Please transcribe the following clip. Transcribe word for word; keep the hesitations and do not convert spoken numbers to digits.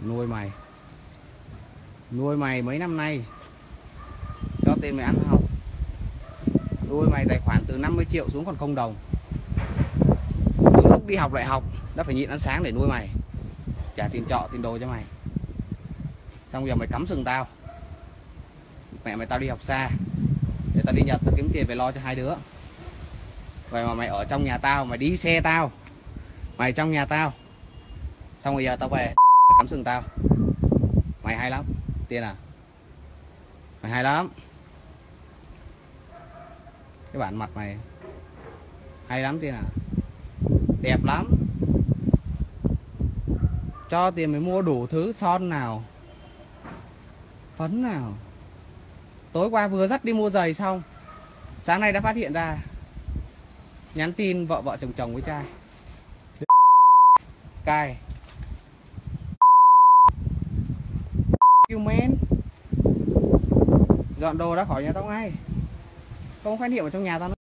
Nuôi mày, nuôi mày mấy năm nay, cho tiền mày ăn học, nuôi mày tài khoản từ năm mươi triệu xuống còn không đồng. Từ lúc đi học đại học đã phải nhịn ăn sáng để nuôi mày, trả tiền trọ tiền đồ cho mày. Xong giờ mày cắm sừng tao. Mẹ mày tao đi học xa, để tao đi Nhật tao kiếm tiền về lo cho hai đứa. Vậy mà mày ở trong nhà tao, mày đi xe tao, mày trong nhà tao. Xong rồi giờ tao về mày cắm sừng tao. Mày hay lắm Tiên à, mày hay lắm. Cái bản mặt mày hay lắm Tiên à, đẹp lắm. Cho tiền mày mua đủ thứ son nào, phấn nào. Tối qua vừa dắt đi mua giày xong, sáng nay đã phát hiện ra nhắn tin vợ vợ chồng chồng với trai. Cay you man. Dọn đồ ra khỏi nhà tao ngay, không khái niệm ở trong nhà tao nữa.